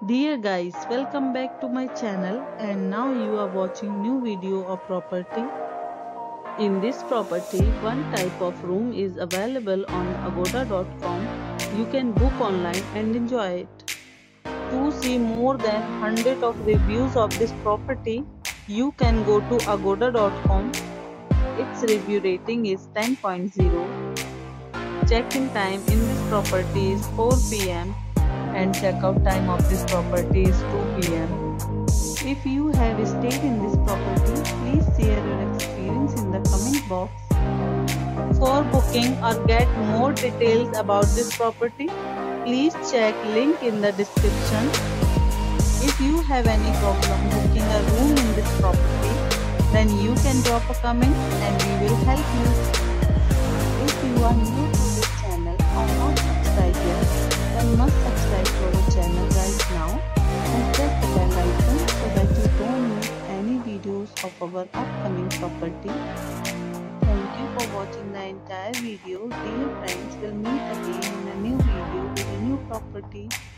Dear guys, welcome back to my channel and now you are watching new video of property. In this property, one type of room is available on agoda.com. You can book online and enjoy it. To see more than 100 of reviews of this property, you can go to agoda.com. Its review rating is 10.0. Check-in time in this property is 4 p.m. and checkout time of this property is 2 p.m. If you have stayed in this property, please share your experience in the comment box. For booking or get more details about this property, please check link in the description. If you have any problem booking a room in this property, then you can drop a comment and we will help you. If you are new to this channel or not subscribed yet, then must subscribe to our channel right now and press the bell icon so that you don't miss any videos of our upcoming property. Thank you for watching the entire video. Dear friends, we'll meet again in a new video with a new property.